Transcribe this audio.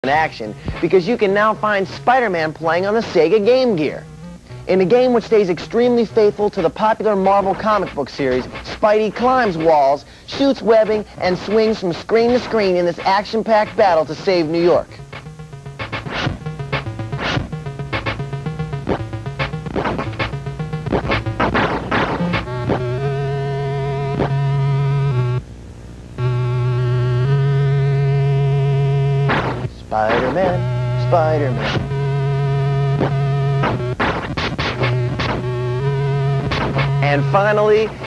in action, because you can now find Spider-Man playing on the Sega GameGear. In a game which stays extremely faithful to the popular Marvel comic book series, Spidey climbs walls, shoots webbing, and swings from screen to screen in this action-packed battle to save New York. Spider-Man, Spider-Man. And finally,